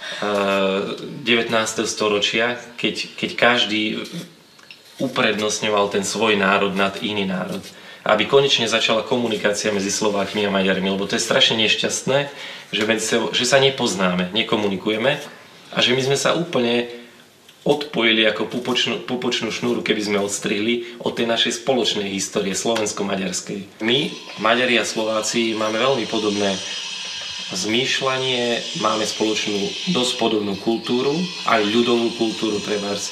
devätnásteho storočia, keď, keď každý uprednostňoval ten svoj národ nad iný národ. Aby konečne začala komunikácia medzi Slovákmi a Maďarmi, lebo to je strašne nešťastné, že, že sa nepoznáme, nekomunikujeme a že my sme sa úplne odpojili ako pupočnú, pupočnú šnúru, keby sme odstrihli od tej našej spoločnej histórie slovensko-maďarskej. My, Maďari a Slováci, máme veľmi podobné zmýšľanie, máme spoločnú dosť podobnú kultúru, aj ľudovú kultúru, trebárs,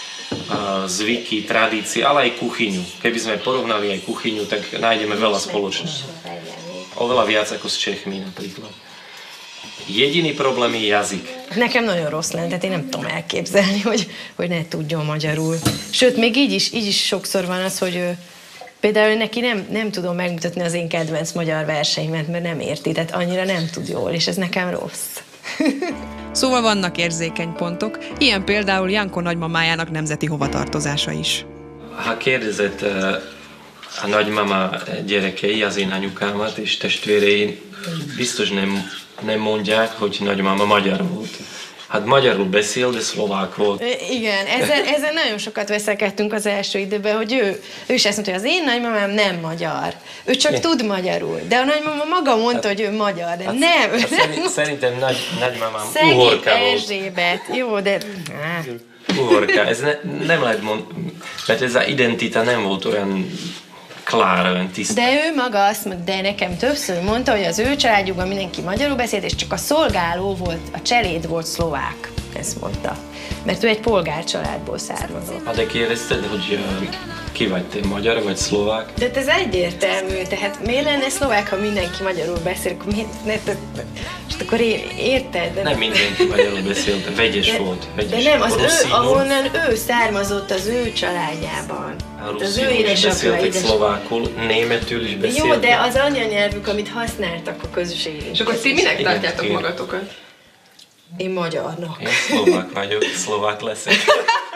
zvyky, tradície, ale aj kuchyňu. Keby sme porovnali aj kuchyňu, tak nájdeme veľa spoločného. Oveľa viac ako s Čechmi napríklad. Jediný problém je jazyk. Nekem nagyon rossz lenne, tehát én nem tudom elképzelni, hogy, hogy ne tudjon magyarul. Sőt, még így is, így is sokszor van az, hogy ő, például neki nem, nem tudom megmutatni az én kedvenc magyar verseimet, mert nem érti, tehát annyira nem tud jól, és ez nekem rossz. Szóval vannak érzékeny pontok, ilyen például Janko nagymamájának nemzeti hovatartozása is. Ha kérdezett a nagymama gyerekei, az én anyukámat és testvérei, biztos nem, nem mondják, hogy nagymama magyar volt. Hát magyarul beszél, de szlovák volt. Igen, ezzel, ezzel nagyon sokat veszekedtünk az első időben, hogy ő, ő is azt mondta, hogy az én nagymamám nem magyar. Ő csak ne. tud magyarul. De a nagymama maga mondta, hát, hogy ő magyar, de hát, nem. Hát nem. Szerintem nagy, nagymamám uhorka volt. Erzsébet. Jó, de... Uhorka. Ez ne, nem lehet mondani, mert ez az identita nem volt olyan klár, olyan tiszta. De ő maga azt mondta, de nekem többször mondta, hogy az ő családjukban mindenki magyarul beszélt, és csak a szolgáló volt, a cseléd volt szlovák. Ezt mondta. Mert ő egy polgárcsaládból származott. Ha de kérdezted, hogy uh, ki vagy te, magyar vagy szlovák? De ez egyértelmű, tehát miért lenne szlovák, ha mindenki magyarul beszél, akkor miért, ne, de, és akkor érted? De nem mindenki magyarul beszélt, vegyes de, volt. Vegyes. De nem, az ő, ahonnan ő származott az ő családjában. Ruszínul is beszéltek szlovákul, németül is beszéltek. Jó, de az anyanyelvük, amit használtak a közösségén. És akkor ti minek tartjátok magatokat? Én magyarnak. Én szlovák vagyok, szlovák leszek.